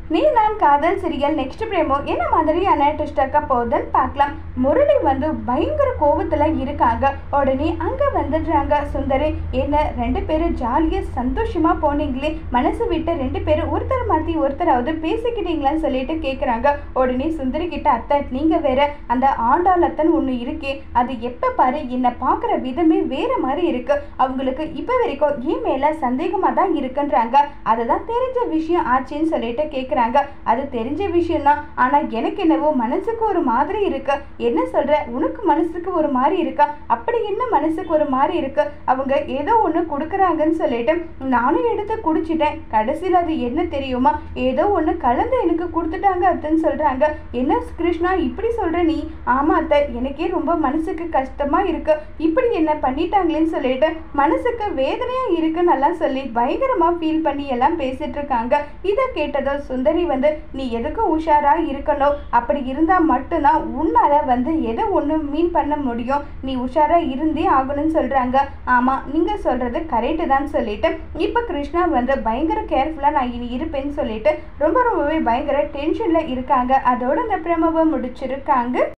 நீ நான் காதல் சீரியல் நெக்ஸ்ட் பிரேமோ என்ன மாதிரியான ட்விஸ்டாக்க போகுதுன்னு பார்க்கலாம். முரளி பயங்கர கோபத்துல இருக்காங்க. உடனே அங்க வந்துடுறாங்க சுந்தரி. என்ன 2 பேரும் ஜாலியா சந்தோஷமா போனீங்களே, மனசு விட்டு 2 பேரும் ஒருத்தர் மாத்தி ஒருத்தராவது பேசிக்கிட்டீங்களான்னு சொல்லிட்டு கேட்குறாங்க. உடனே சுந்தரி கிட்ட, அத்தை நீங்க வேற, அந்த ஆண்டாளத்தன் ஒன்று இருக்கே, அது எப்ப பாரு என்னை பார்க்குற விதமே வேற மாதிரி இருக்கு. அவங்களுக்கு இப்ப வரைக்கும் என் மேல சந்தேகமா தான் இருக்குன்றாங்க. அதுதான் தெரிஞ்ச விஷயம் ஆச்சுன்னு சொல்லிட்டு கேட்குறாங்க. அது தெரிஞ்ச விஷயம் தான், ஆனா எனக்கு என்னவோ மனசுக்கு ஒரு மாதிரி இருக்கு. என்ன சொல்ற, உனக்கு மனசுக்கு ஒரு மாதிரி இருக்கா? அப்படி என்ன மனசுக்கு ஒரு மாதிரி இருக்கு? அவங்க ஏதோ ஒண்ணு கொடுக்குறாங்கன்னு சொல்லிட்டு நானும் எடுத்து குடிச்சிட்டேன். கடைசியில் அது என்ன தெரியுமா, ஏதோ ஒண்ணு கலந்து எனக்கு கொடுத்துட்டாங்க அத்தைன்னு சொல்றாங்க. என்ன கிருஷ்ணா இப்படி சொல்ற நீ? ஆமா அத்தை, எனக்கே ரொம்ப மனசுக்கு கஷ்டமா இருக்கு. இப்படி என்ன பண்ணிட்டாங்களேன்னு சொல்லிட்டு மனசுக்கு வேதனையா இருக்குன்னு எல்லாம் சொல்லி பயங்கரமா ஃபீல் பண்ணி எல்லாம் பேசிட்டு இருக்காங்க. இதை கேட்டதோ சுந்தரி நீ எதுக்கு உஷாரா இருக்கணும், அப்படி இருந்தா மட்டும்தான் உன்னால எதை ஒண்ணு மீன் பண்ண முடியும், நீ உஷாரா இருந்தே ஆகணும்னு சொல்றாங்க. ஆமா நீங்க சொல்றது கரெக்ட் தான் சொல்லிட்டு இப்ப கிருஷ்ணா பயங்கர கேர்ஃபுல்லா நான் இனி இருப்பேன்னு சொல்லிட்டு ரொம்பவே பயங்கர டென்ஷன்ல இருக்காங்க. அதோட அந்த பிரமவை முடிச்சிருக்காங்க.